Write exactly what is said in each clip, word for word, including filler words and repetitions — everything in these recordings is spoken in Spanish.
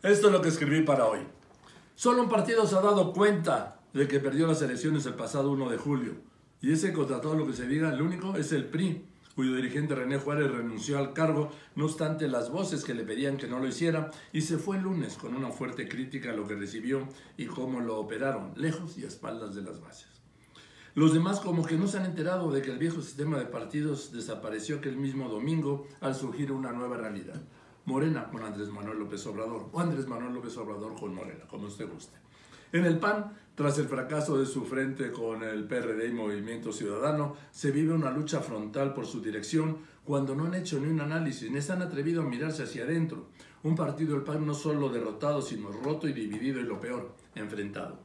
Esto es lo que escribí para hoy. Solo un partido se ha dado cuenta de que perdió las elecciones el pasado uno de julio. Y ese, contra todo lo que se diga, el único es el P R I, cuyo dirigente René Juárez renunció al cargo, no obstante las voces que le pedían que no lo hiciera, y se fue el lunes con una fuerte crítica a lo que recibió y cómo lo operaron, lejos y a espaldas de las bases. Los demás como que no se han enterado de que el viejo sistema de partidos desapareció aquel mismo domingo al surgir una nueva realidad. Morena con Andrés Manuel López Obrador, o Andrés Manuel López Obrador con Morena, como usted guste. En el P A N, tras el fracaso de su frente con el P R D y Movimiento Ciudadano, se vive una lucha frontal por su dirección cuando no han hecho ni un análisis, ni se han atrevido a mirarse hacia adentro. Un partido del P A N no solo derrotado, sino roto y dividido y lo peor, enfrentado.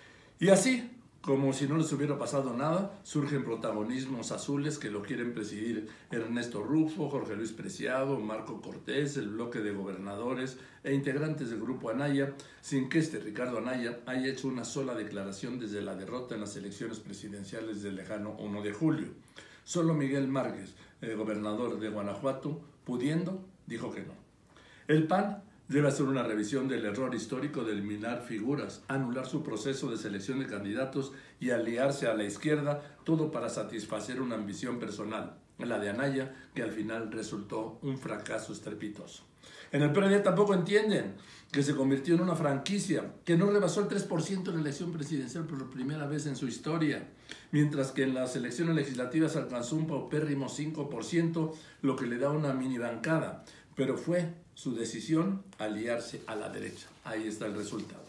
Y así, como si no les hubiera pasado nada, surgen protagonismos azules que lo quieren presidir Ernesto Rufo, Jorge Luis Preciado, Marco Cortés, el bloque de gobernadores e integrantes del grupo Anaya, sin que este Ricardo Anaya haya hecho una sola declaración desde la derrota en las elecciones presidenciales del lejano uno de julio. Solo Miguel Márquez, el gobernador de Guanajuato, pudiendo, dijo que no. El P A N debe hacer una revisión del error histórico de eliminar figuras, anular su proceso de selección de candidatos y aliarse a la izquierda, todo para satisfacer una ambición personal, la de Anaya, que al final resultó un fracaso estrepitoso. En el P R D tampoco entienden que se convirtió en una franquicia, que no rebasó el tres por ciento en la elección presidencial por primera vez en su historia, mientras que en las elecciones legislativas alcanzó un paupérrimo cinco por ciento, lo que le da una mini bancada, pero fue su decisión aliarse a la derecha. Ahí está el resultado.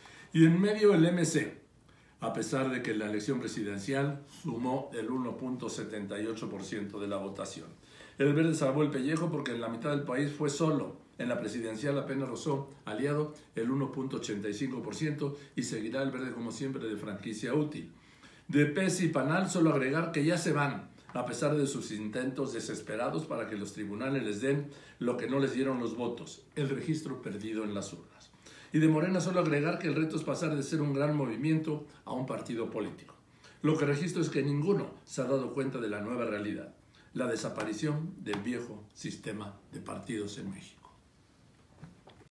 Y en medio el M C, a pesar de que la elección presidencial sumó el uno punto setenta y ocho por ciento de la votación. El Verde salvó el pellejo porque en la mitad del país fue solo. En la presidencial apenas rozó, aliado, el uno punto ochenta y cinco por ciento y seguirá el Verde como siempre de franquicia útil. De P E S y Panal solo agregar que ya se van, a pesar de sus intentos desesperados para que los tribunales les den lo que no les dieron los votos, el registro perdido en las urnas. Y de Morena solo agregar que el reto es pasar de ser un gran movimiento a un partido político. Lo que registro es que ninguno se ha dado cuenta de la nueva realidad, la desaparición del viejo sistema de partidos en México.